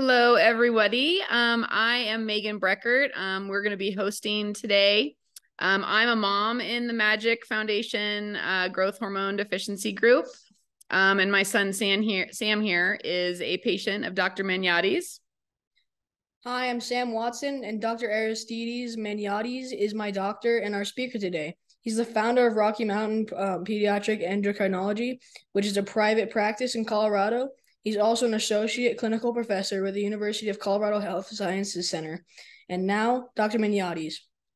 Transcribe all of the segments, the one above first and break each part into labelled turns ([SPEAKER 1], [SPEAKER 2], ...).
[SPEAKER 1] Hello, everybody. I am Megan Breckert. We're going to be hosting today. I'm a mom in the Magic Foundation Growth Hormone Deficiency Group. And my son Sam here is a patient of Dr. Maniatis.
[SPEAKER 2] Hi, I'm Sam Watson, and Dr. Aristides Maniatis is my doctor and our speaker today. He's the founder of Rocky Mountain Pediatric Endocrinology, which is a private practice in Colorado. He's also an associate clinical professor with the University of Colorado Health Sciences Center. And now, Dr. Maniatis.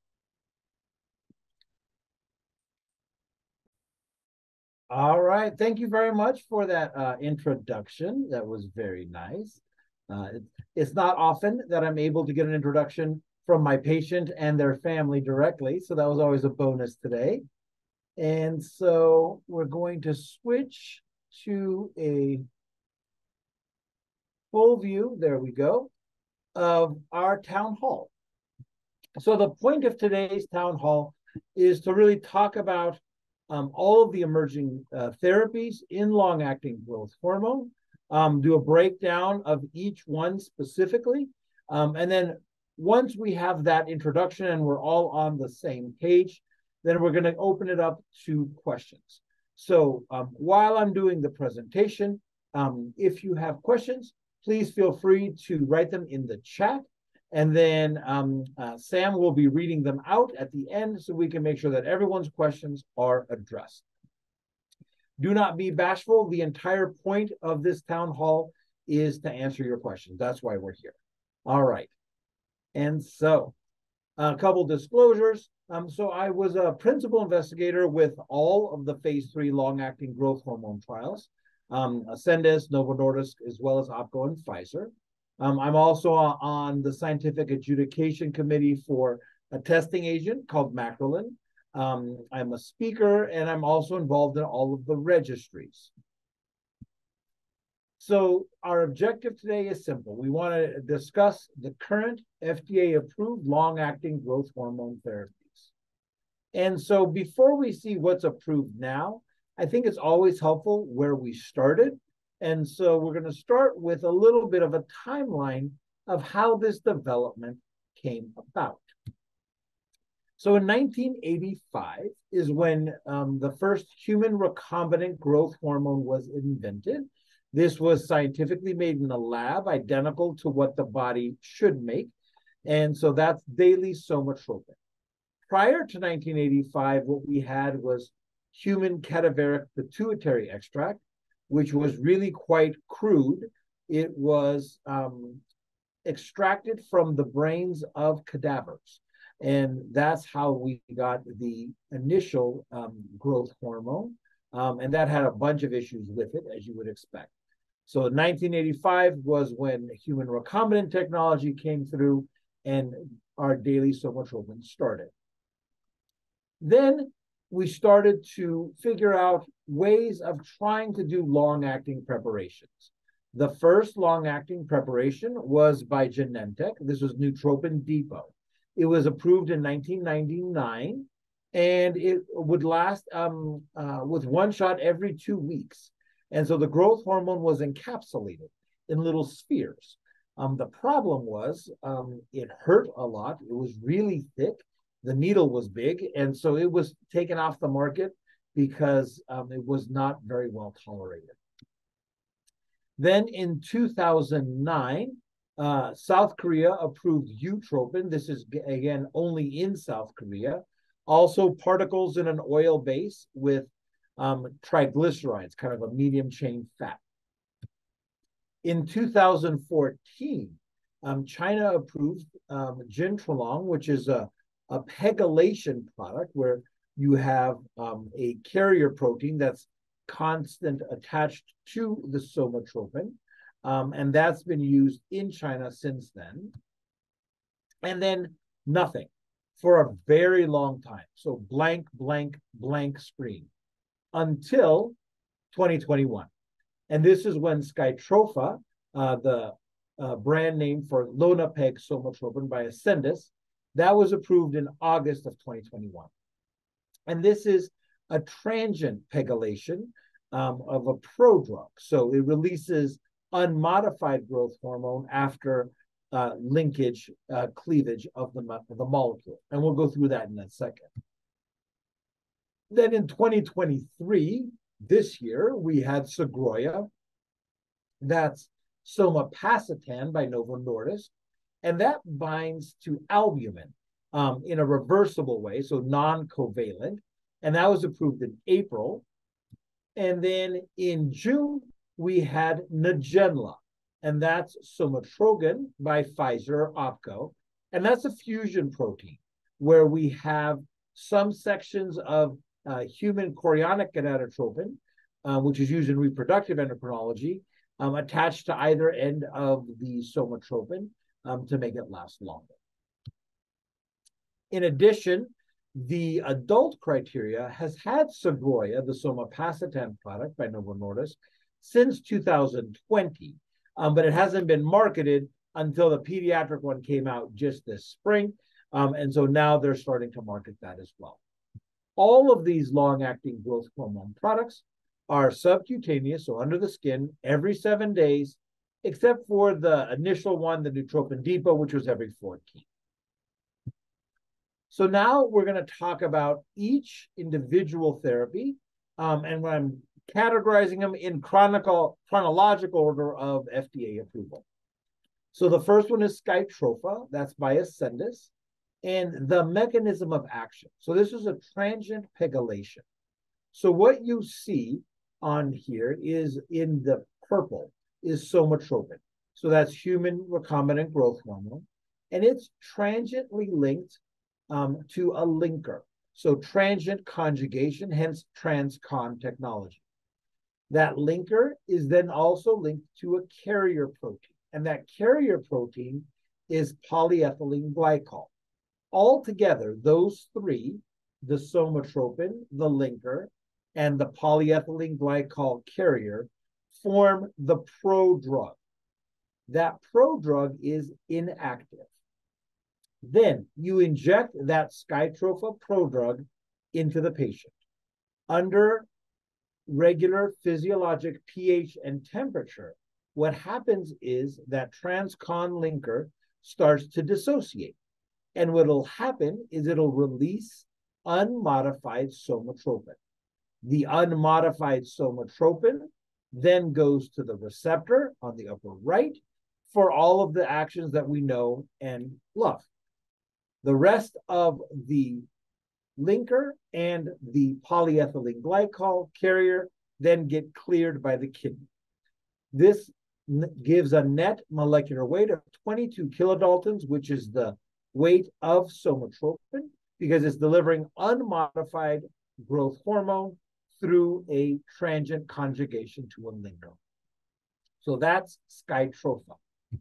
[SPEAKER 3] All right. Thank you very much for that introduction. That was very nice. It's not often that I'm able to get an introduction from my patient and their family directly, so that was always a bonus today. And so we're going to switch to a full view, there we go, of our town hall. So the point of today's town hall is to really talk about all of the emerging therapies in long-acting growth hormone, do a breakdown of each one specifically, and then once we have that introduction and we're all on the same page, then we're going to open it up to questions. So while I'm doing the presentation, if you have questions, please feel free to write them in the chat. And then Sam will be reading them out at the end so we can make sure that everyone's questions are addressed. Do not be bashful. The entire point of this town hall is to answer your questions. That's why we're here. All right. And so a couple disclosures. So I was a principal investigator with all of the phase 3 long-acting growth hormone trials, Ascendis, Novo Nordisk, as well as OPKO and Pfizer. I'm also on the scientific adjudication committee for a testing agent called Macrolin. I'm a speaker, and I'm also involved in all of the registries. So our objective today is simple. We want to discuss the current FDA-approved long-acting growth hormone therapies. And so before we see what's approved now, I think it's always helpful where we started. And so we're going to start with a little bit of a timeline of how this development came about. So in 1985 is when the first human recombinant growth hormone was invented. This was scientifically made in a lab, identical to what the body should make. And so that's daily somatropin. Prior to 1985, what we had was human cadaveric pituitary extract, which was really quite crude. It was extracted from the brains of cadavers. And that's how we got the initial growth hormone. And that had a bunch of issues with it, as you would expect. So 1985 was when human recombinant technology came through and our daily somatropin started. Then we started to figure out ways of trying to do long-acting preparations. The first long-acting preparation was by Genentech. This was Neutropin Depot. It was approved in 1999, and it would last with one shot every 2 weeks. And so the growth hormone was encapsulated in little spheres. The problem was it hurt a lot. It was really thick. The needle was big, and so it was taken off the market because it was not very well tolerated. Then in 2009, South Korea approved eutropin. This is, again, only in South Korea. Also particles in an oil base with triglycerides, kind of a medium chain fat. In 2014, China approved Jintrolong, which is a pegylation product where you have a carrier protein that's constant attached to the somatropin. And that's been used in China since then. And then nothing for a very long time. So blank, blank, blank screen until 2021. And this is when Skytrofa, the brand name for Lonapeg somatropin by Ascendis, that was approved in August of 2021. And this is a transient pegylation of a prodrug. So it releases unmodified growth hormone after linkage, cleavage of the molecule. And we'll go through that in a second. Then in 2023, this year, we had Sogroya. That's somapacitan by Novo Nordisk. And that binds to albumin in a reversible way, so non-covalent. And that was approved in April. And then in June, we had Ngenla, and that's somatrogon by Pfizer or OPCO. And that's a fusion protein where we have some sections of human chorionic gonadotropin, which is used in reproductive endocrinology, attached to either end of the somatropin to make it last longer. In addition, the adult criteria has had Sogroya, the somapacitan product by Novo Nordisk, since 2020, but it hasn't been marketed until the pediatric one came out just this spring. And so now they're starting to market that as well. All of these long-acting growth hormone products are subcutaneous, so under the skin, every 7 days, except for the initial one, the Nootropic Depot, which was every 14. So now we're going to talk about each individual therapy, and when I'm categorizing them in chronological order of FDA approval. So the first one is Skytrofa, that's by Ascendis, and the mechanism of action. So this is a transient pegylation. So what you see on here is in the purple is somatropin. So that's human recombinant growth hormone, and it's transiently linked to a linker. So transient conjugation, hence transcon technology. That linker is then also linked to a carrier protein, and that carrier protein is polyethylene glycol. Altogether, those three, the somatropin, the linker, and the polyethylene glycol carrier, form the prodrug. That prodrug is inactive. Then you inject that Skytrofa prodrug into the patient. Under regular physiologic pH and temperature, what happens is that transcon linker starts to dissociate. And what will happen is it'll release unmodified somatropin. The unmodified somatropin then goes to the receptor on the upper right for all of the actions that we know and love. The rest of the linker and the polyethylene glycol carrier then get cleared by the kidney. This gives a net molecular weight of 22 kilodaltons, which is the weight of somatropin, because it's delivering unmodified growth hormone through a transient conjugation to a linker. So that's Skytrofa.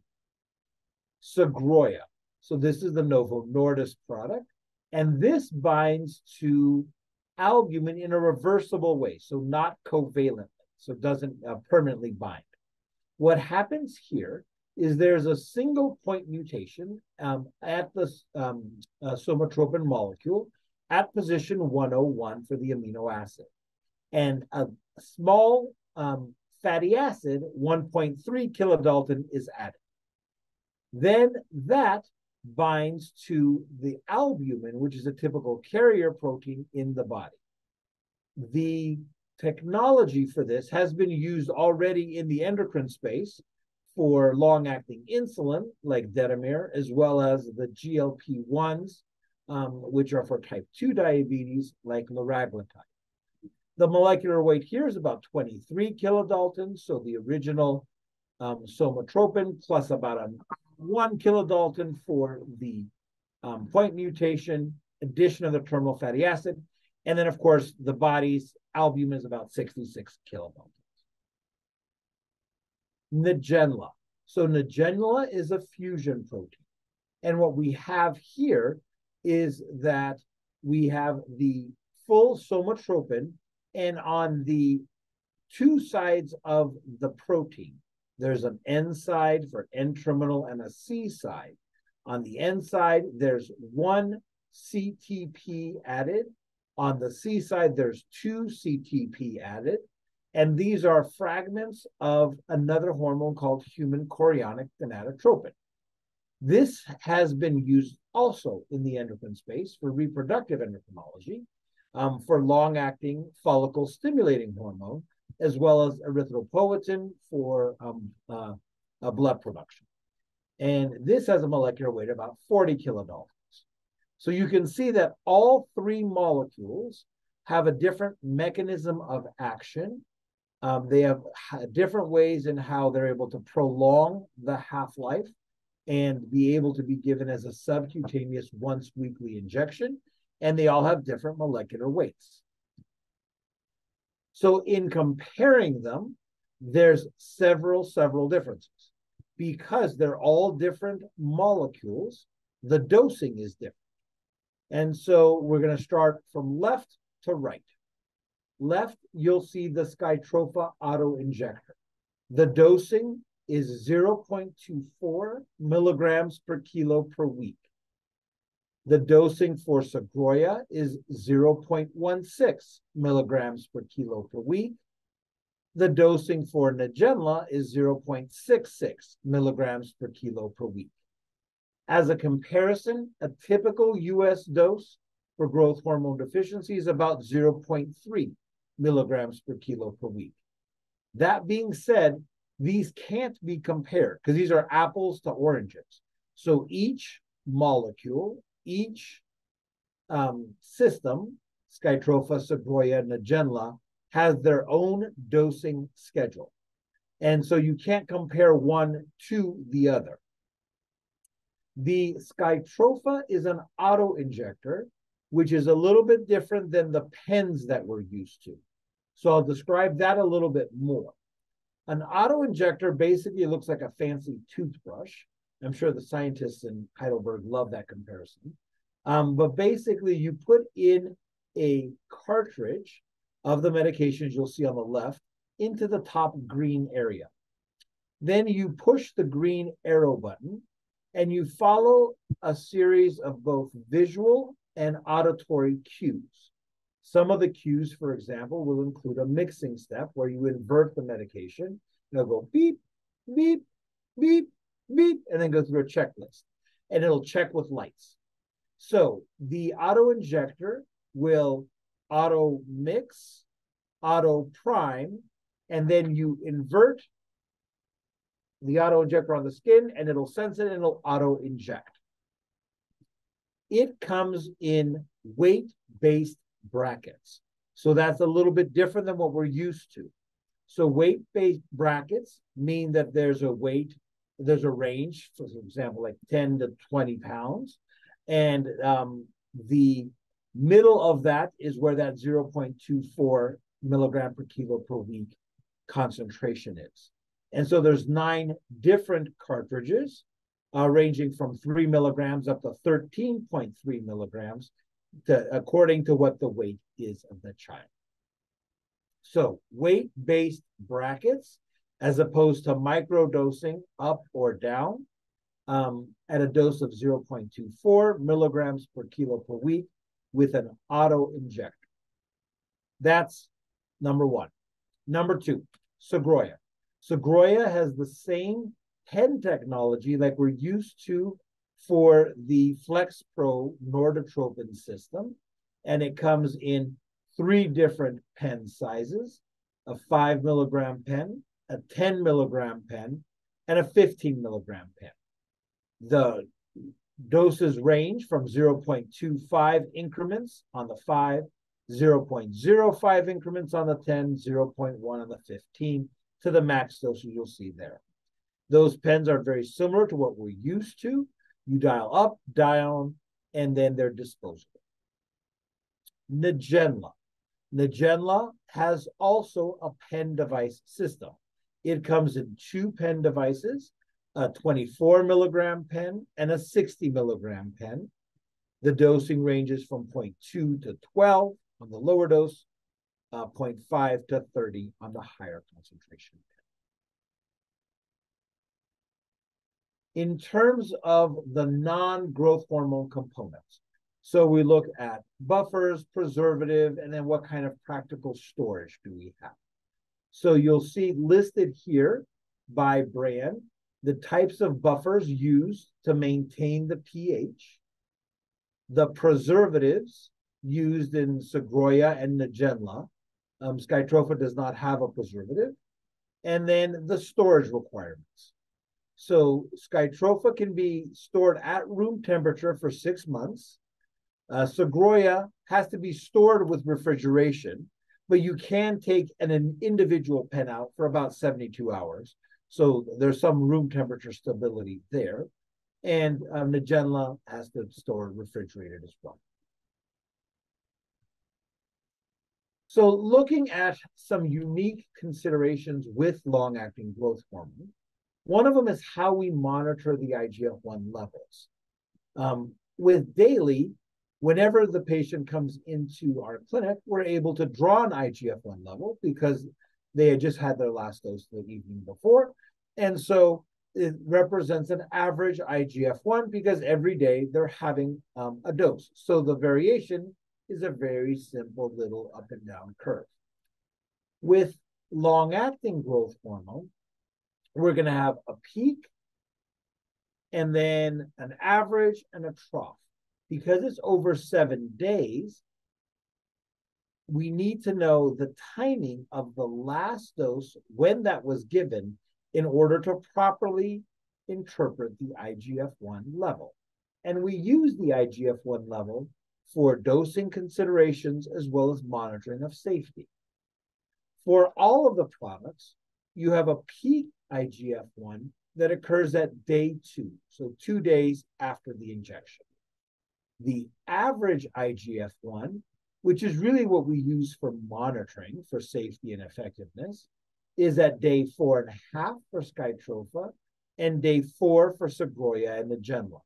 [SPEAKER 3] Sogroya. So this is the Novo Nordisk product, and this binds to albumin in a reversible way, so not covalently, so it doesn't permanently bind. What happens here is there's a single point mutation at the somatropin molecule at position 101 for the amino acid. And a small fatty acid, 1.3 kilodalton, is added. Then that binds to the albumin, which is a typical carrier protein in the body. The technology for this has been used already in the endocrine space for long-acting insulin, like Detamir, as well as the GLP-1s, which are for type 2 diabetes, like liraglutide. The molecular weight here is about 23 kilodaltons, so the original somatropin plus about 1 kilodalton for the point mutation, addition of the terminal fatty acid, and then, of course, the body's albumin is about 66 kilodaltons. Ngenla. So Ngenla is a fusion protein. And what we have here is that we have the full somatropin, and on the two sides of the protein, there's an N side for N-terminal and a C side. On the N side, there's one CTP added. On the C side, there's two CTP added. And these are fragments of another hormone called human chorionic gonadotropin. This has been used also in the endocrine space for reproductive endocrinology, for long-acting follicle-stimulating hormone, as well as erythropoietin for blood production. And this has a molecular weight of about 40 kilodaltons. So you can see that all three molecules have a different mechanism of action. They have different ways in how they're able to prolong the half-life and be able to be given as a subcutaneous once-weekly injection. And they all have different molecular weights. So in comparing them, there's several differences. Because they're all different molecules, the dosing is different. And so we're going to start from left to right. Left, you'll see the Skytrofa auto-injector. The dosing is 0.24 milligrams per kilo per week. The dosing for Sogroya is 0.16 milligrams per kilo per week. The dosing for Ngenla is 0.66 milligrams per kilo per week. As a comparison, a typical US dose for growth hormone deficiency is about 0.3 milligrams per kilo per week. That being said, these can't be compared because these are apples to oranges. So each molecule, each system, Skytrofa, Sogroya, Ngenla, has their own dosing schedule. And so you can't compare one to the other. The Skytrofa is an auto-injector, which is a little bit different than the pens that we're used to. So I'll describe that a little bit more. An auto-injector basically looks like a fancy toothbrush. I'm sure the scientists in Heidelberg love that comparison. But basically, you put in a cartridge of the medications you'll see on the left into the top green area. Then you push the green arrow button and you follow a series of both visual and auditory cues. Some of the cues, for example, will include a mixing step where you invert the medication. It'll go beep, beep, beep, beep, and then go through a checklist. And it'll check with lights. So the auto-injector will auto-mix, auto-prime, and then you invert the auto-injector on the skin, and it'll sense it, and it'll auto-inject. It comes in weight-based brackets. So that's a little bit different than what we're used to. So weight-based brackets mean that there's a range, for example, like 10 to 20 pounds. And the middle of that is where that 0.24 milligram per kilo per week concentration is. And so there's 9 different cartridges ranging from 3 milligrams up to 13.3 milligrams according to what the weight is of the child. So weight-based brackets, as opposed to microdosing up or down, at a dose of 0.24 milligrams per kilo per week with an auto-injector. That's number one. Number two, Sogroya. Sogroya has the same pen technology like we're used to for the FlexPro Norditropin system, and it comes in 3 different pen sizes: a 5 milligram pen, a 10 milligram pen, and a 15 milligram pen. The doses range from 0.25 increments on the 5, 0.05 increments on the 10, 0.1 on the 15, to the max doses you'll see there. Those pens are very similar to what we're used to. You dial up, down, and then they're disposable. Ngenla. Ngenla has also a pen device system. It comes in 2 pen devices, a 24 milligram pen and a 60 milligram pen. The dosing ranges from 0.2 to 12 on the lower dose, 0.5 to 30 on the higher concentration pen. In terms of the non-growth hormone components, so we look at buffers, preservative, and then what kind of practical storage do we have. So you'll see listed here by brand the types of buffers used to maintain the pH, the preservatives used in Sogroya and Ngenla. Skytrofa does not have a preservative. And then the storage requirements. So Skytrofa can be stored at room temperature for 6 months. Sogroya has to be stored with refrigeration, but you can take an individual pen out for about 72 hours. So there's some room temperature stability there. And Ngenla has to store refrigerated as well. So looking at some unique considerations with long-acting growth hormone, one of them is how we monitor the IGF-1 levels. With daily, whenever the patient comes into our clinic, we're able to draw an IGF-1 level because they had just had their last dose the evening before. And so it represents an average IGF-1 because every day they're having a dose. So the variation is a very simple little up and down curve. With long-acting growth hormone, we're going to have a peak and then an average and a trough. Because it's over 7 days, we need to know the timing of the last dose when that was given in order to properly interpret the IGF-1 level. And we use the IGF-1 level for dosing considerations as well as monitoring of safety. For all of the products, you have a peak IGF-1 that occurs at day 2, so 2 days after the injection. The average IGF-1, which is really what we use for monitoring for safety and effectiveness, is at day 4.5 for Skytrofa and day 4 for Sogroya and Ngenla.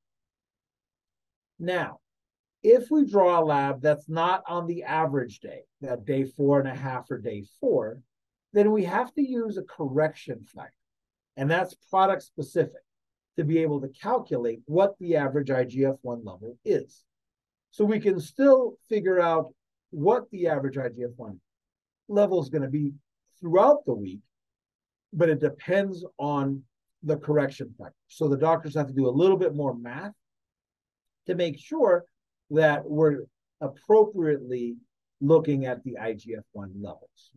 [SPEAKER 3] Now, if we draw a lab that's not on the average day, that day 4.5 or day 4, then we have to use a correction factor, and that's product specific to be able to calculate what the average IGF-1 level is. So we can still figure out what the average IGF-1 level is going to be throughout the week, but it depends on the correction factor. So the doctors have to do a little bit more math to make sure that we're appropriately looking at the IGF-1 levels.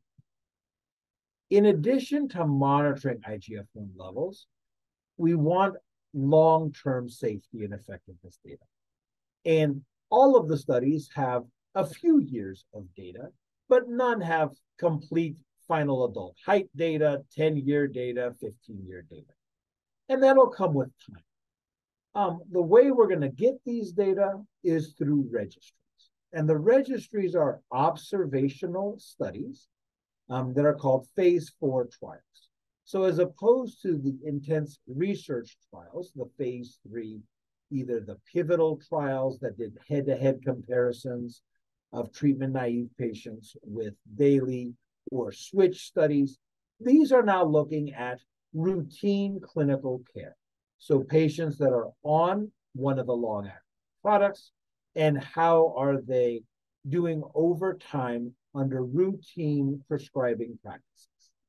[SPEAKER 3] In addition to monitoring IGF-1 levels, we want long-term safety and effectiveness data. And all of the studies have a few years of data, but none have complete final adult height data, 10-year data, 15-year data. And that'll come with time. The way we're going to get these data is through registries. And the registries are observational studies that are called phase 4 trials. So as opposed to the intense research trials, the phase 3, either the pivotal trials that did head-to-head comparisons of treatment-naive patients with daily or switch studies, these are now looking at routine clinical care. So patients that are on one of the long-acting products, and how are they doing over time under routine prescribing practices.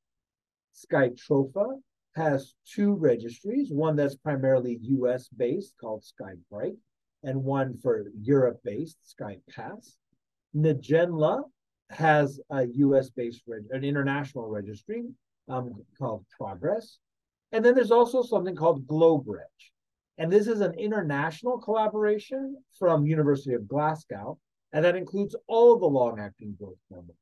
[SPEAKER 3] Skytrofa has 2 registries, one that's primarily US-based called SkyBright, and one for Europe-based, SkyPass. Ngenla has a US-based, an international registry called Progress. And then there's also something called GlobeReg. And this is an international collaboration from University of Glasgow, and that includes all of the long-acting growth hormone.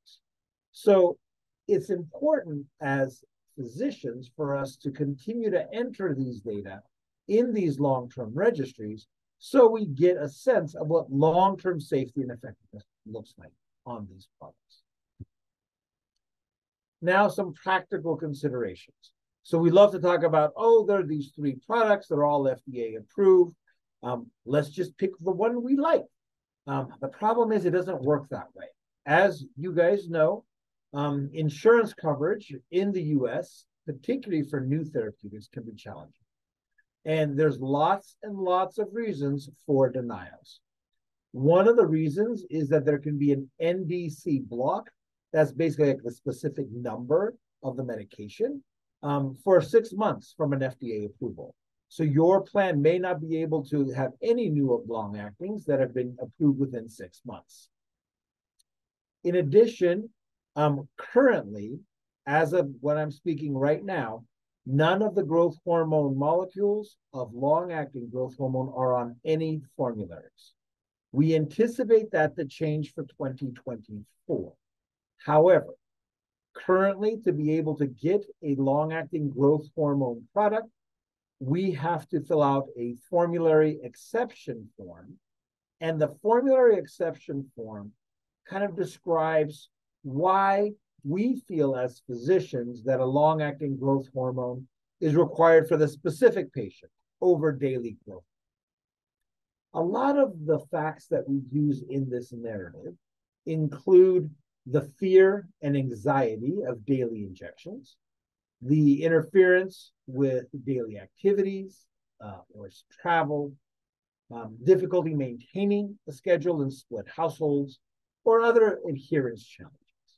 [SPEAKER 3] So it's important as physicians for us to continue to enter these data in these long-term registries so we get a sense of what long-term safety and effectiveness looks like on these products. Now, some practical considerations. So we love to talk about, oh, there are these 3 products that are all FDA approved. Let's just pick the one we like. The problem is it doesn't work that way. As you guys know, insurance coverage in the US, particularly for new therapeutics, can be challenging. And there's lots and lots of reasons for denials. One of the reasons is that there can be an NDC block that's basically like the specific number of the medication, for 6 months from an FDA approval. So your plan may not be able to have any new long-actings that have been approved within 6 months. In addition, currently, as of when I'm speaking right now, none of the growth hormone molecules of long-acting growth hormone are on any formularies. We anticipate that to change for 2024. However, currently, to be able to get a long-acting growth hormone product, we have to fill out a formulary exception form. And the formulary exception form kind of describes why we feel as physicians that a long-acting growth hormone is required for the specific patient over daily growth. A lot of the facts that we use in this narrative include the fear and anxiety of daily injections, the interference with daily activities or travel, difficulty maintaining a schedule in split households, or other adherence challenges.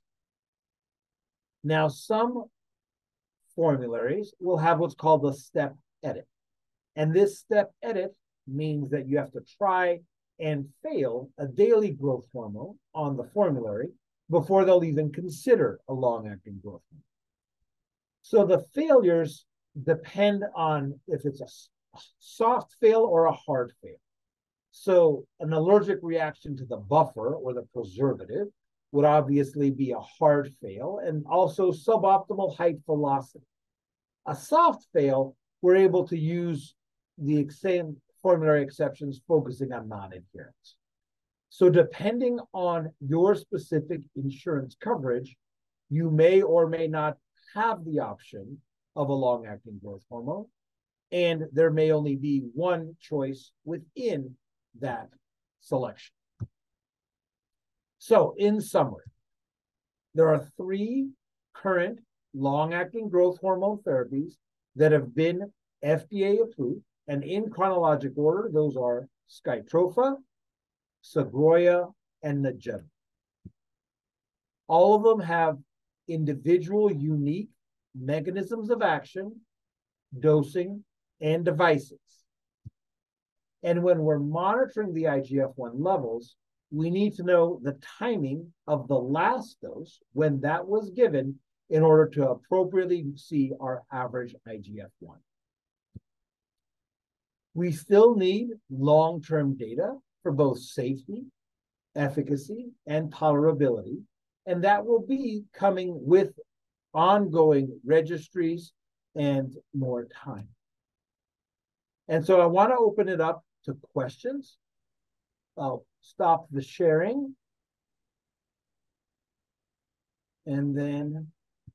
[SPEAKER 3] Now, some formularies will have what's called a step edit. And this step edit means that you have to try and fail a daily growth hormone on the formulary before they'll even consider a long-acting growth hormone. So the failures depend on if it's a soft fail or a hard fail. So an allergic reaction to the buffer or the preservative would obviously be a hard fail, and also suboptimal height velocity. A soft fail, we're able to use the same formulary exceptions focusing on non-adherence. So depending on your specific insurance coverage, you may or may not have the option of a long-acting growth hormone, and there may only be one choice within that selection. So in summary, there are 3 current long-acting growth hormone therapies that have been FDA approved, and in chronological order, those are Skytrofa, Sogroya, and Nageva. All of them have individual unique mechanisms of action, dosing, and devices. And when we're monitoring the IGF-1 levels, we need to know the timing of the last dose when that was given in order to appropriately see our average IGF-1. We still need long-term data for both safety, efficacy, and tolerability, and that will be coming with ongoing registries and more time. And so I want to open it up to questions. I'll stop the sharing. And then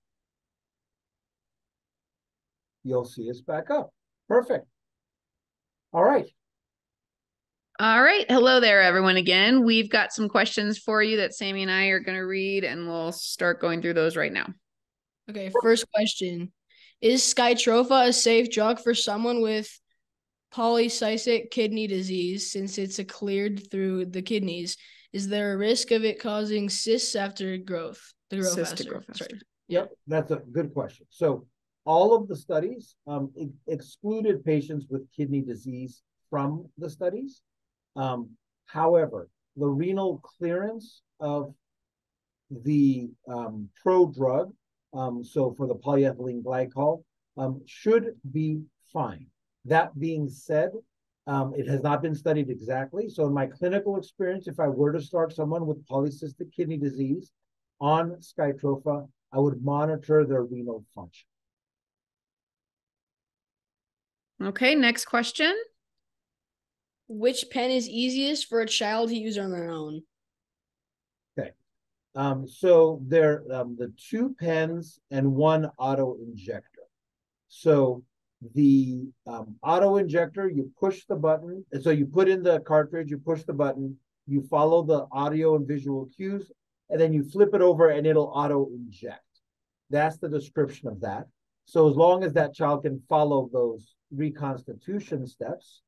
[SPEAKER 3] you'll see us back up. Perfect. All right.
[SPEAKER 1] All right. Hello there, everyone. Again, we've got some questions for you that Sammy and I are going to read, and we'll start going through those right now.
[SPEAKER 2] Okay, first question. Is Skytrofa a safe drug for someone with polycystic kidney disease since it's cleared through the kidneys? Is there a risk of it causing cysts after growth?
[SPEAKER 1] Cysts to grow faster.
[SPEAKER 2] Sorry.
[SPEAKER 3] Yep, that's a good question. So all of the studies excluded patients with kidney disease from the studies. However, the renal clearance of the prodrug, so for the polyethylene glycol, should be fine. That being said, it has not been studied exactly. So in my clinical experience, if I were to start someone with polycystic kidney disease on Skytrofa, I would monitor their renal function.
[SPEAKER 1] Okay, next question.
[SPEAKER 2] Which pen is easiest for a child to use on their own?
[SPEAKER 3] Okay. So there the 2 pens and 1 auto injector. So the auto injector, you push the button. And so you put in the cartridge, you push the button, you follow the audio and visual cues, and then you flip it over and it'll auto inject. That's the description of that. So as long as that child can follow those reconstitution steps,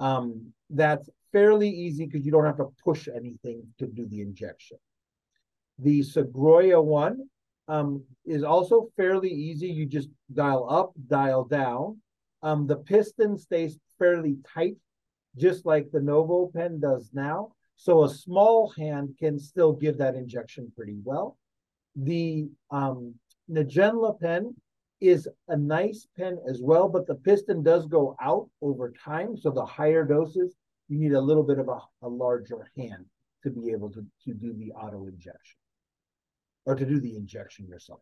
[SPEAKER 3] that's fairly easy because you don't have to push anything to do the injection. The Segroia one is also fairly easy. You just dial up, dial down. The piston stays fairly tight, just like the Novo pen does now. So a small hand can still give that injection pretty well. The Nagenla pen is a nice pen as well, but the piston does go out over time. So the higher doses, you need a little bit of a larger hand to be able to do the auto injection or to do the injection yourself.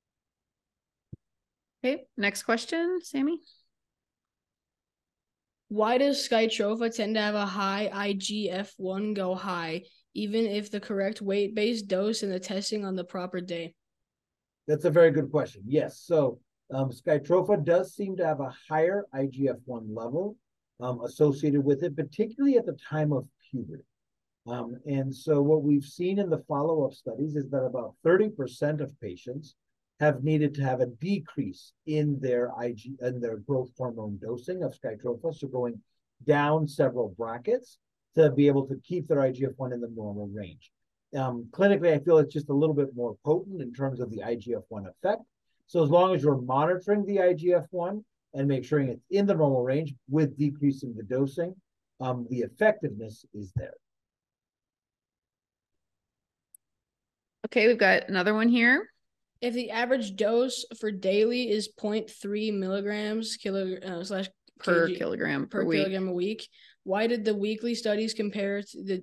[SPEAKER 1] Okay, next question, Sammy.
[SPEAKER 2] Why does Skytrofa tend to have a high IGF-1 go high, even if the correct weight-based dose and the testing on the proper day?
[SPEAKER 3] That's a very good question. Yes, so Skytrofa does seem to have a higher IGF-1 level associated with it, particularly at the time of puberty. And so what we've seen in the follow-up studies is that about 30% of patients have needed to have a decrease in their growth hormone dosing of Skytrofa, so going down several brackets to be able to keep their IGF-1 in the normal range. Clinically, I feel it's just a little bit more potent in terms of the IGF-1 effect. So as long as you're monitoring the IGF-1 and make sure it's in the normal range with decreasing the dosing, the effectiveness is there.
[SPEAKER 1] Okay, we've got another one here.
[SPEAKER 2] If the average dose for daily is 0.3 milligrams
[SPEAKER 1] Per kilogram per week.
[SPEAKER 2] Kilogram a week, why did the weekly studies compare to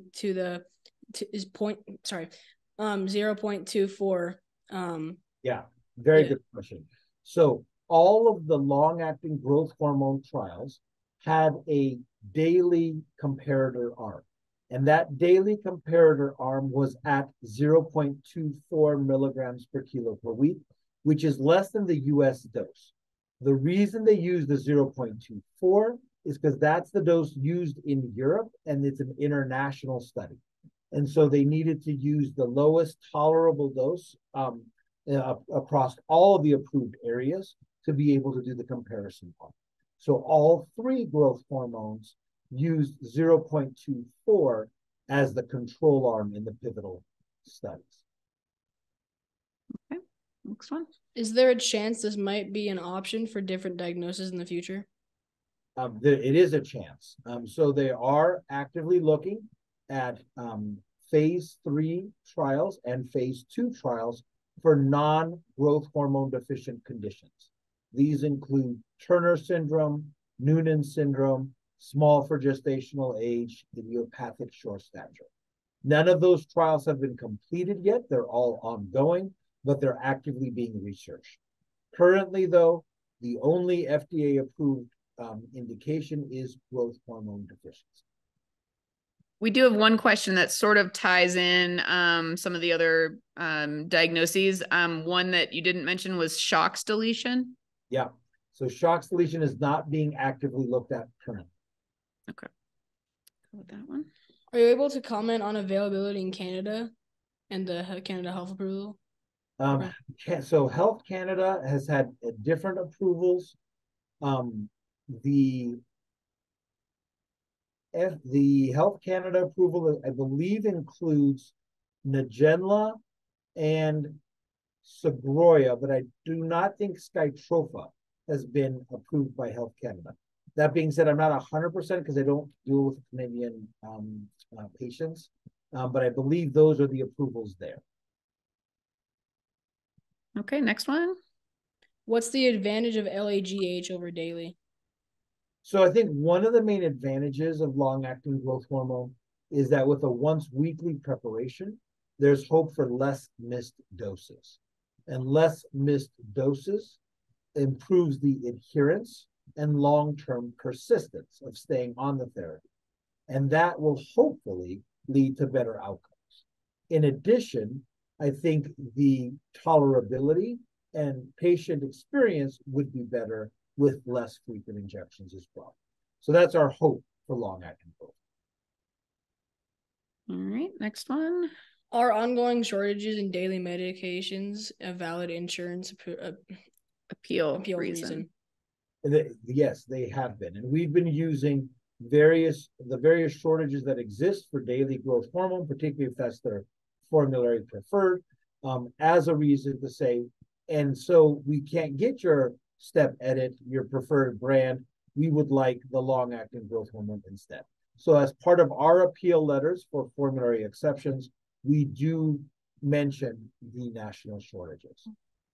[SPEAKER 2] 0.24?
[SPEAKER 3] Yeah, very good question. So all of the long-acting growth hormone trials had a daily comparator arm. And that daily comparator arm was at 0.24 milligrams per kilo per week, which is less than the US dose. The reason they use the 0.24 is because that's the dose used in Europe, and it's an international study. And so they needed to use the lowest tolerable dose across all of the approved areas to be able to do the comparison part. So all three growth hormones used 0.24 as the control arm in the pivotal studies.
[SPEAKER 1] Okay, next one.
[SPEAKER 2] Is there a chance this might be an option for different diagnoses in the future?
[SPEAKER 3] It is a chance. So they are actively looking at phase 3 trials and phase 2 trials for non-growth hormone deficient conditions. These include Turner syndrome, Noonan syndrome, small for gestational age, idiopathic short stature. None of those trials have been completed yet. They're all ongoing, but they're actively being researched. Currently, though, the only FDA-approved indication is growth hormone deficiency.
[SPEAKER 1] We do have one question that sort of ties in some of the other diagnoses. One that you didn't mention was Shox deletion.
[SPEAKER 3] Yeah, so Shox deletion is not being actively looked at currently.
[SPEAKER 1] Okay. Go with that one.
[SPEAKER 2] Are you able to comment on availability in Canada and the Canada Health approval?
[SPEAKER 3] So Health Canada has had different approvals. The Health Canada approval, I believe, includes Nagenla and Segroia, but I do not think Skytrofa has been approved by Health Canada. That being said, I'm not 100% because I don't deal with Canadian patients, but I believe those are the approvals there.
[SPEAKER 1] Okay, next one.
[SPEAKER 2] What's the advantage of LAGH over daily?
[SPEAKER 3] So I think one of the main advantages of long-acting growth hormone is that with a once-weekly preparation, there's hope for less missed doses. And less missed doses improves the adherence and long-term persistence of staying on the therapy. And that will hopefully lead to better outcomes. In addition, I think the tolerability and patient experience would be better with less frequent injections as well. So that's our hope for long-acting growth.
[SPEAKER 1] All right, next one.
[SPEAKER 2] Are ongoing shortages in daily medications a valid insurance
[SPEAKER 1] appeal
[SPEAKER 2] reason?
[SPEAKER 3] Yes, they have been. And we've been using the various shortages that exist for daily growth hormone, particularly if that's their formulary preferred as a reason to say, and so we can't get your step edit, your preferred brand. We would like the long-acting growth hormone instead. So as part of our appeal letters for formulary exceptions, we do mention the national shortages.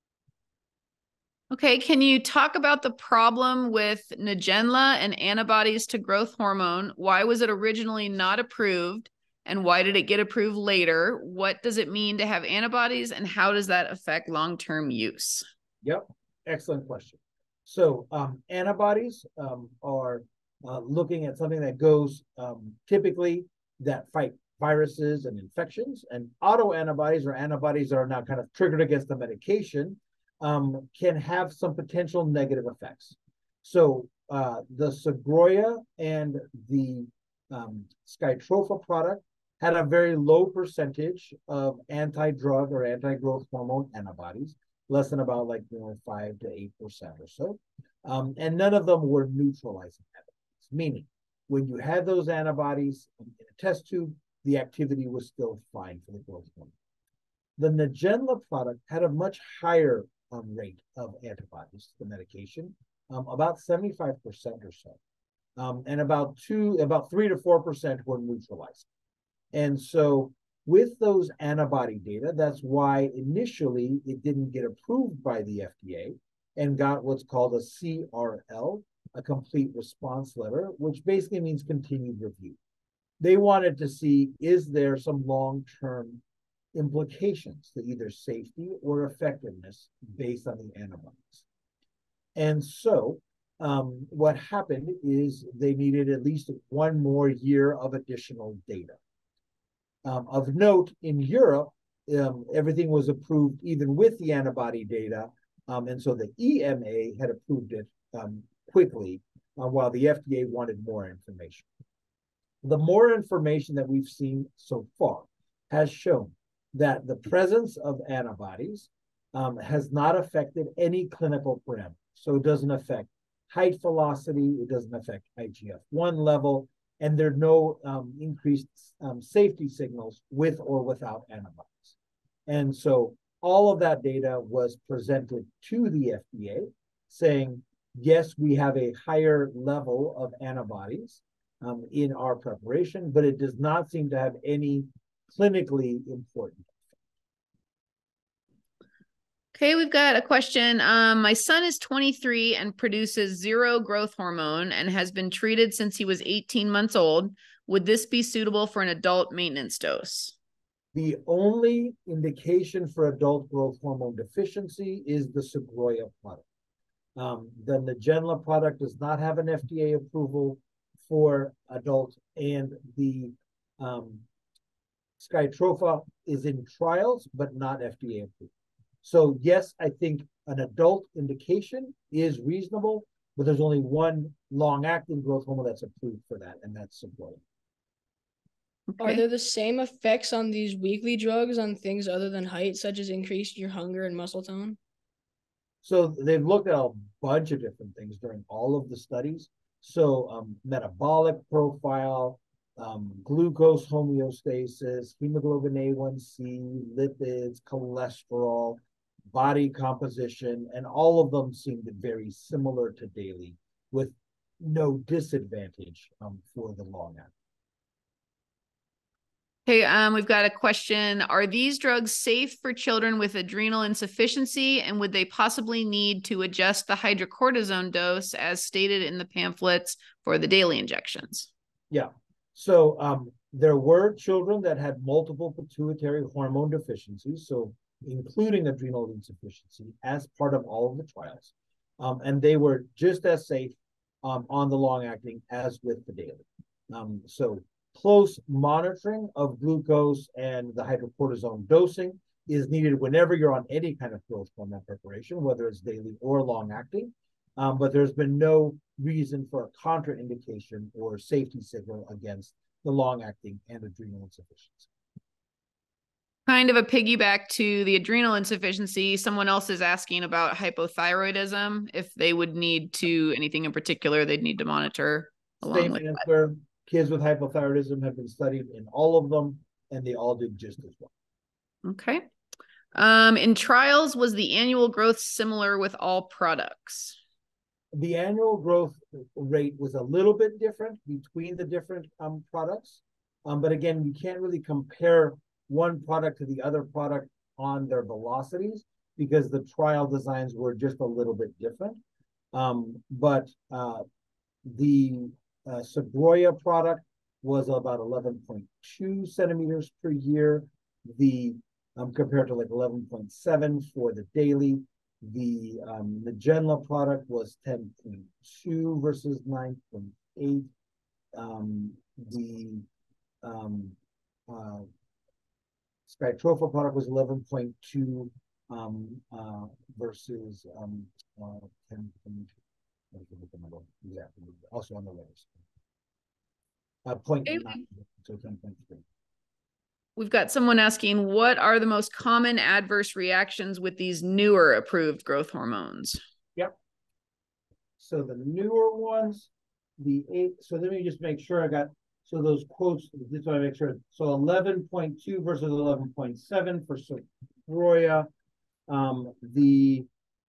[SPEAKER 1] Okay, can you talk about the problem with Ngenla and antibodies to growth hormone? Why was it originally not approved? And why did it get approved later? What does it mean to have antibodies, and how does that affect long-term use?
[SPEAKER 3] Yep, excellent question. So antibodies are looking at something that goes typically that fight viruses and infections, and autoantibodies or antibodies that are now kind of triggered against the medication can have some potential negative effects. So the Sogroya and the Skytrofa product had a very low percentage of anti-drug or anti-growth hormone antibodies, less than about 5 to 8% or so. And none of them were neutralizing antibodies, meaning when you had those antibodies in a test tube, the activity was still fine for the growth hormone. The Ngenla product had a much higher rate of antibodies to the medication, about 75% or so. And about 3 to 4% were neutralized. And so with those antibody data, that's why initially it didn't get approved by the FDA and got what's called a CRL, a complete response letter, which basically means continued review. They wanted to see, is there some long-term implications to either safety or effectiveness based on the antibodies. And so what happened is they needed at least 1 more year of additional data. Of note, in Europe, everything was approved even with the antibody data, and so the EMA had approved it quickly, while the FDA wanted more information. The more information that we've seen so far has shown that the presence of antibodies has not affected any clinical parameters. So it doesn't affect height velocity, it doesn't affect IGF-1 level, and there are no increased safety signals with or without antibodies. And so all of that data was presented to the FDA saying, yes, we have a higher level of antibodies in our preparation, but it does not seem to have any clinically important.
[SPEAKER 1] Okay, we've got a question. My son is 23 and produces 0 growth hormone and has been treated since he was 18 months old. Would this be suitable for an adult maintenance dose?
[SPEAKER 3] The only indication for adult growth hormone deficiency is the Sogroya product. The Ngenla product does not have an FDA approval for adults, and the Skytrofa is in trials, but not FDA approved. So yes, I think an adult indication is reasonable, but there's only one long-acting growth hormone that's approved for that, and that's Sogroya.
[SPEAKER 2] Okay. Are there the same effects on these weekly drugs on things other than height, such as increased your hunger and muscle tone?
[SPEAKER 3] So they've looked at a bunch of different things during all of the studies. So metabolic profile, glucose homeostasis, hemoglobin A1C, lipids, cholesterol, body composition, and all of them seemed very similar to daily with no disadvantage for the long acting.
[SPEAKER 1] Okay, we've got a question. Are these drugs safe for children with adrenal insufficiency, and would they possibly need to adjust the hydrocortisone dose as stated in the pamphlets for the daily injections?
[SPEAKER 3] Yeah, so there were children that had multiple pituitary hormone deficiencies, so including adrenal insufficiency as part of all of the trials. And they were just as safe on the long-acting as with the daily. So close monitoring of glucose and the hydrocortisone dosing is needed whenever you're on any kind of growth hormone preparation, whether it's daily or long-acting. But there's been no reason for a contraindication or safety signal against the long-acting and adrenal insufficiency.
[SPEAKER 1] Kind of a piggyback to the adrenal insufficiency, someone else is asking about hypothyroidism, if they would need to, anything in particular they'd need to monitor along with that.
[SPEAKER 3] Kids with hypothyroidism have been studied in all of them, and they all did just as well.
[SPEAKER 1] Okay. In trials, was the annual growth similar with all products?
[SPEAKER 3] The annual growth rate was a little bit different between the different products. But again, you can't really compare one product to the other product on their velocities because the trial designs were just a little bit different. But the Sogroya product was about 11.2 centimeters per year. The compared to like 11.7 for the daily. The Ngenla product was 10.2 versus 9.8. The Skytrofa product was 11.2 versus 10. Exactly. Also on the letters. 0.9, so 10.3.
[SPEAKER 1] We've got someone asking, what are the most common adverse reactions with these newer approved growth hormones?
[SPEAKER 3] Yep. So the newer ones, so let me just make sure I got, so those quotes, just want to make sure. So 11.2 versus 11.7 for Sogroya. The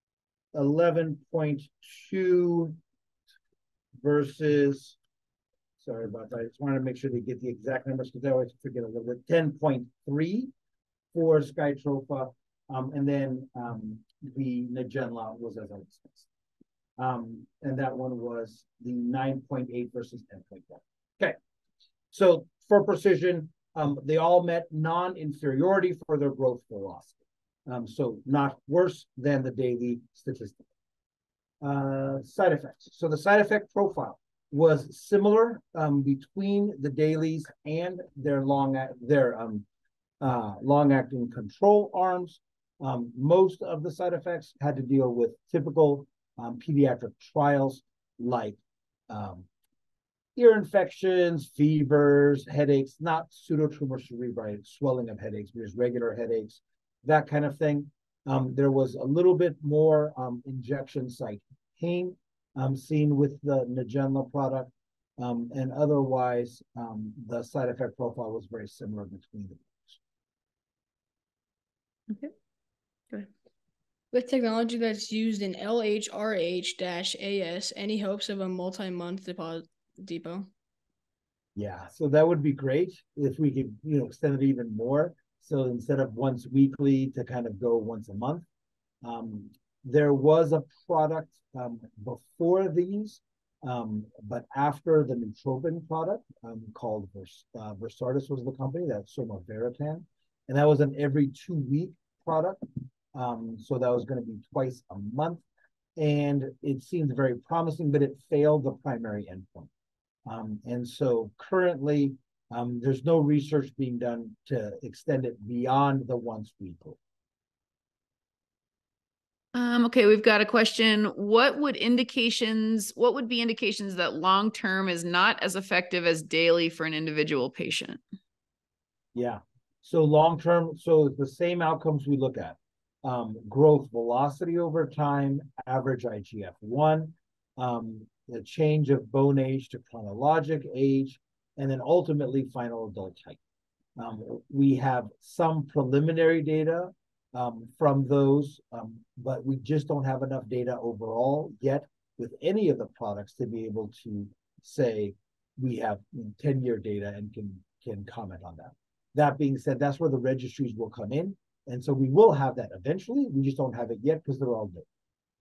[SPEAKER 3] 11.2 versus, sorry about that. I just wanted to make sure they get the exact numbers because I always forget a little bit. 10.3 for Skytrofa. And then the Ngenla was as I discussed. And that one was the 9.8 versus 10.1. Okay. So for precision, they all met non-inferiority for their growth velocity. So not worse than the daily statistic. Side effects. So the side effect profile was similar between the dailies and their long-acting control arms. Most of the side effects had to deal with typical pediatric trials like ear infections, fevers, headaches, not pseudotumor cerebri, swelling of headaches, but just regular headaches, that kind of thing. There was a little bit more injection site pain seen with the Ngenla product, and otherwise the side effect profile was very similar between the
[SPEAKER 1] Okay, go ahead.
[SPEAKER 2] With technology that's used in LHRH-AS, any hopes of a multi-month depot?
[SPEAKER 3] Yeah, so that would be great if we could, extend it even more. So instead of once weekly to kind of go once a month. There was a product before these, but after the Nootropic product called Versardis was the company, that's Somaveritan, and that was an every 2-week product. So that was going to be twice a month, and it seemed very promising, but it failed the primary endpoint. And so currently, there's no research being done to extend it beyond the once weekly.
[SPEAKER 1] Okay, we've got a question. What would be indications that long-term is not as effective as daily for an individual patient?
[SPEAKER 3] Yeah. So long-term, so the same outcomes we look at. Growth velocity over time, average IGF-1, the change of bone age to chronologic age, and then ultimately final adult height. We have some preliminary data from those, but we just don't have enough data overall yet with any of the products to be able to say we have 10-year data and can comment on that. That being said, that's where the registries will come in. And so we will have that eventually. We just don't have it yet because they're all new.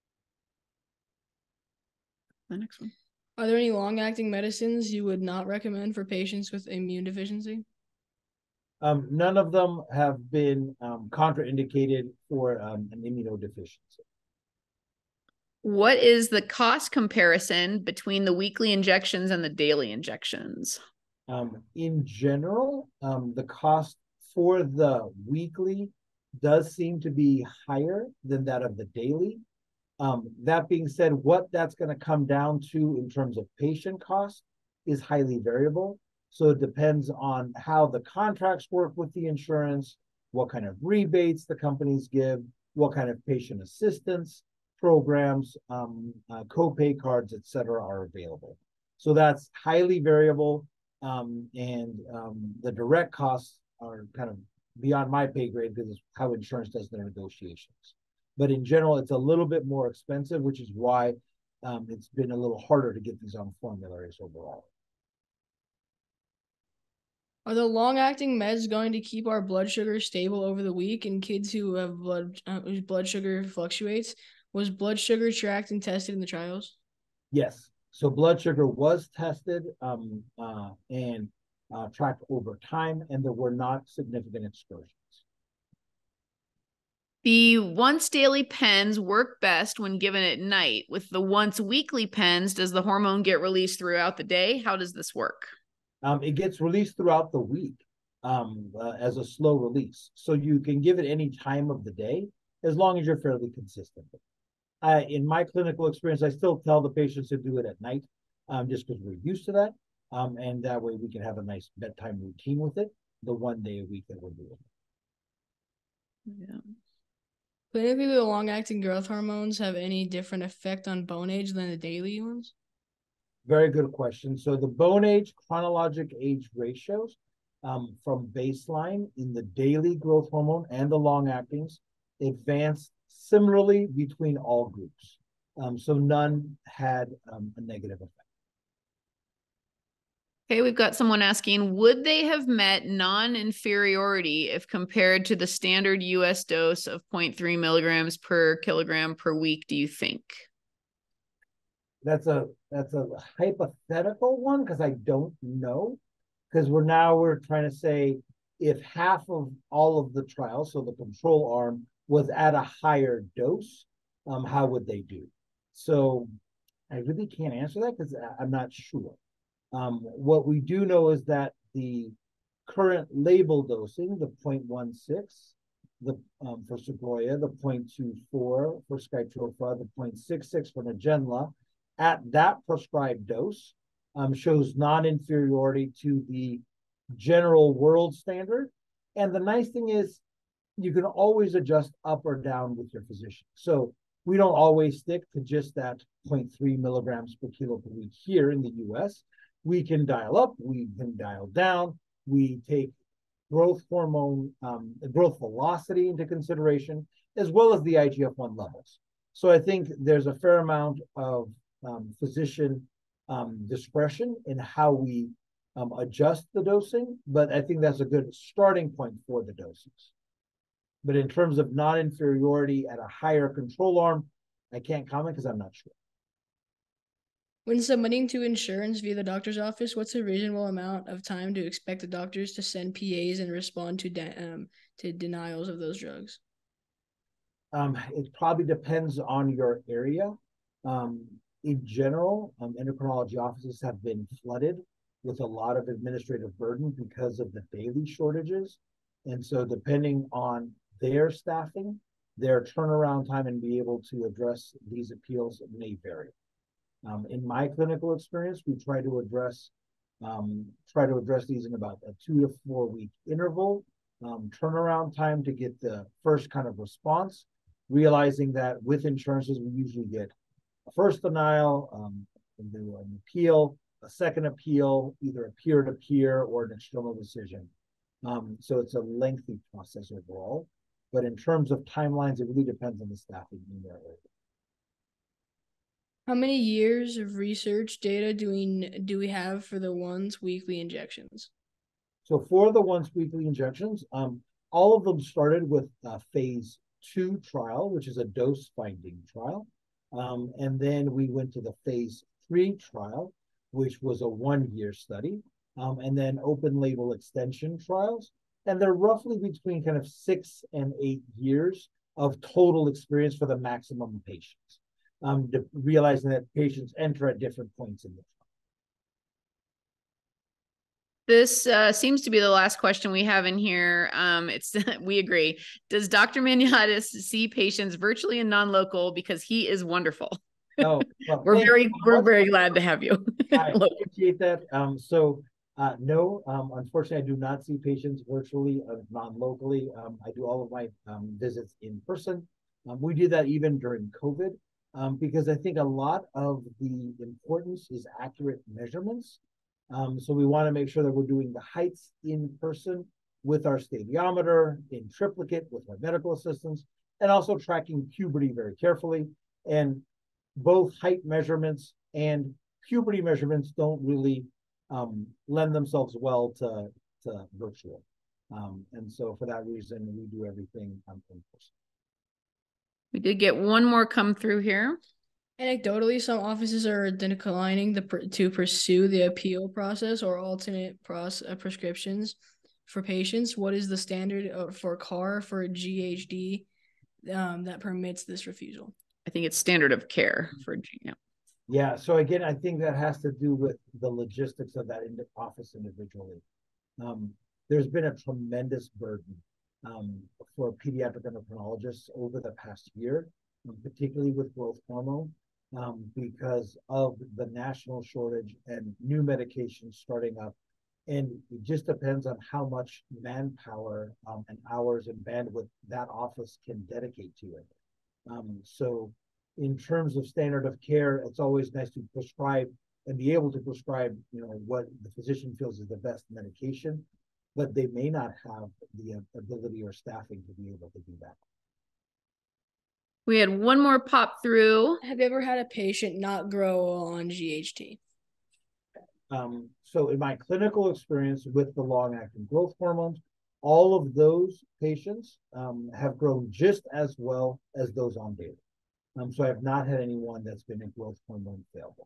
[SPEAKER 1] The next one.
[SPEAKER 2] Are there any long-acting medicines you would not recommend for patients with immune deficiency?
[SPEAKER 3] None of them have been contraindicated for an immunodeficiency.
[SPEAKER 1] What is the cost comparison between the weekly injections and the daily injections?
[SPEAKER 3] In general, the cost for the weekly does seem to be higher than that of the daily. That being said, what that's going to come down to in terms of patient cost is highly variable. So it depends on how the contracts work with the insurance, what kind of rebates the companies give, what kind of patient assistance programs, copay cards, et cetera, are available. So that's highly variable. And the direct costs are kind of beyond my pay grade because it's how insurance does their negotiations. But in general, it's a little bit more expensive, which is why it's been a little harder to get these on formularies overall.
[SPEAKER 2] Are the long-acting meds going to keep our blood sugar stable over the week in kids who have whose blood sugar fluctuates? Was blood sugar tracked and tested in the trials?
[SPEAKER 3] Yes. So blood sugar was tested and tracked over time, and there were not significant excursions.
[SPEAKER 1] The once daily pens work best when given at night. With the once weekly pens, does the hormone get released throughout the day? How does this work?
[SPEAKER 3] It gets released throughout the week as a slow release. So you can give it any time of the day as long as you're fairly consistent. In my clinical experience, I still tell the patients to do it at night just because we're used to that. And that way we can have a nice bedtime routine with it, the 1 day a week that we're doing.
[SPEAKER 2] Yeah. Clinically, the long-acting growth hormones have any different effect on bone age than the daily ones?
[SPEAKER 3] Very good question. So the bone age, chronologic age ratios from baseline in the daily growth hormone and the long-actings advanced similarly between all groups. So none had a negative effect.
[SPEAKER 1] Okay, we've got someone asking, would they have met non-inferiority if compared to the standard US dose of 0.3 milligrams per kilogram per week, do you think?
[SPEAKER 3] That's a hypothetical one because I don't know. Because we're trying to say if half of all of the trials, so the control arm, was at a higher dose, how would they do? So I really can't answer that because I'm not sure. What we do know is that the current label dosing, the 0.16, for Sogroya, the 0.24 for Skytrofa, the 0.66 for Ngenla, at that prescribed dose, shows non-inferiority to the general world standard. And the nice thing is you can always adjust up or down with your physician. So we don't always stick to just that 0.3 milligrams per kilo per week here in the US. We can dial up, we can dial down. We take growth hormone, growth velocity into consideration, as well as the IGF-1 levels. So I think there's a fair amount of physician discretion in how we adjust the dosing, but I think that's a good starting point for the doses. But in terms of non-inferiority at a higher control arm, I can't comment because I'm not sure.
[SPEAKER 2] When submitting to insurance via the doctor's office, what's a reasonable amount of time to expect the doctors to send PAs and respond to denials of those drugs?
[SPEAKER 3] It probably depends on your area. In general, endocrinology offices have been flooded with a lot of administrative burden because of the daily shortages. And so depending on their staffing, their turnaround time and be able to address these appeals may vary. In my clinical experience, we try to address these in about a 2 to 4 week interval, turnaround time to get the first kind of response, realizing that with insurances, we usually get a first denial, an appeal, a second appeal, either a peer-to-peer or an external decision. So it's a lengthy process overall. But in terms of timelines, it really depends on the staffing in their area.
[SPEAKER 2] How many years of research data do we have for the once weekly injections?
[SPEAKER 3] So for the once weekly injections, all of them started with a phase 2 trial, which is a dose finding trial. And then we went to the phase 3 trial, which was a 1-year study, and then open label extension trials. And they're roughly between kind of 6 and 8 years of total experience for the maximum patients, realizing that patients enter at different points in the trial.
[SPEAKER 1] This seems to be the last question we have in here. We agree. Does Dr. Maniatis see patients virtually and non-local? Because he is wonderful.
[SPEAKER 3] Oh, well,
[SPEAKER 1] we're very glad to have you.
[SPEAKER 3] I appreciate that. No, unfortunately, I do not see patients virtually, non-locally. I do all of my visits in person. We did that even during COVID because I think a lot of the importance is accurate measurements. So we want to make sure that we're doing the heights in person with our stadiometer, in triplicate with our medical assistants, and also tracking puberty very carefully. And both height measurements and puberty measurements don't really lend themselves well to virtual. And so for that reason, we do everything in person.
[SPEAKER 1] We did get one more come through here.
[SPEAKER 2] Anecdotally, some offices are declining to pursue the appeal process or alternate prescriptions for patients. What is the standard for CAR for GHD that permits this refusal?
[SPEAKER 1] I think it's standard of care for GM.
[SPEAKER 3] Yeah. So again, I think that has to do with the logistics of that office individually. There's been a tremendous burden for pediatric endocrinologists over the past year, particularly with growth hormone, because of the national shortage and new medications starting up. And it just depends on how much manpower and hours and bandwidth that office can dedicate to it. So in terms of standard of care, it's always nice to prescribe and be able to prescribe, what the physician feels is the best medication, but they may not have the ability or staffing to be able to do that.
[SPEAKER 1] We had one more pop through.
[SPEAKER 2] Have you ever had a patient not grow on GHT?
[SPEAKER 3] So in my clinical experience with the long-acting growth hormones, all of those patients have grown just as well as those on daily. So I have not had anyone that's been a growth hormone failure.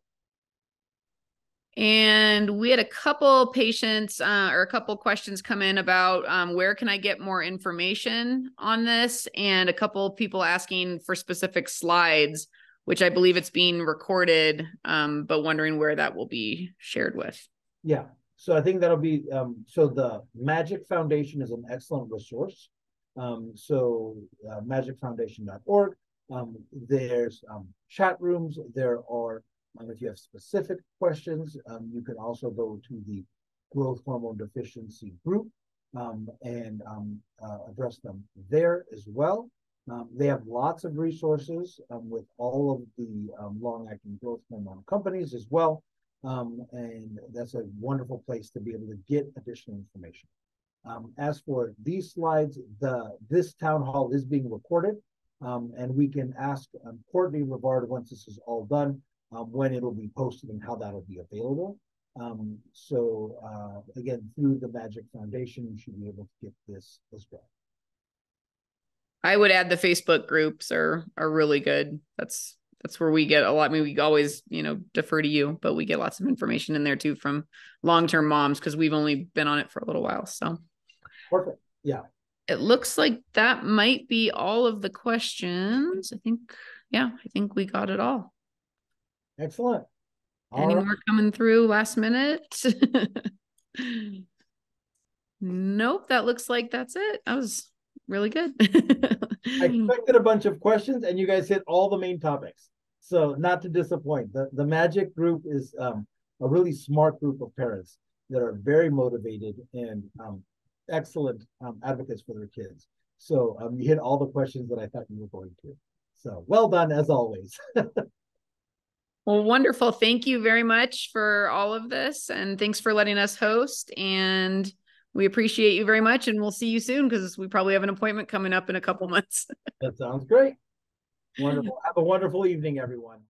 [SPEAKER 1] And we had a couple patients or a couple questions come in about where can I get more information on this, and a couple people asking for specific slides, which I believe it's being recorded, but wondering where that will be shared with.
[SPEAKER 3] Yeah, so I think that'll be, so the Magic Foundation is an excellent resource. magicfoundation.org. There's chat rooms. There are, if you have specific questions, you can also go to the growth hormone deficiency group and address them there as well. They have lots of resources with all of the long-acting growth hormone companies as well. And that's a wonderful place to be able to get additional information. As for these slides, this town hall is being recorded, and we can ask Courtney Rivard once this is all done, when it'll be posted and how that'll be available. Again, through the Magic Foundation, you should be able to get this as well.
[SPEAKER 1] I would add the Facebook groups are really good. That's where we get a lot. I mean, we always, defer to you, but we get lots of information in there too from long-term moms, because we've only been on it for a little while. So
[SPEAKER 3] perfect. Yeah.
[SPEAKER 1] It looks like that might be all of the questions. I think we got it all.
[SPEAKER 3] Excellent.
[SPEAKER 1] Any more coming through last minute? Nope. That looks like that's it. That was really good.
[SPEAKER 3] I expected a bunch of questions and you guys hit all the main topics. So not to disappoint, the Magic group is a really smart group of parents that are very motivated and excellent advocates for their kids. So you hit all the questions that I thought you were going to. So well done as always.
[SPEAKER 1] Well, wonderful. Thank you very much for all of this. And thanks for letting us host. And we appreciate you very much. And we'll see you soon, because we probably have an appointment coming up in a couple months.
[SPEAKER 3] That sounds great. Wonderful. Have a wonderful evening, everyone.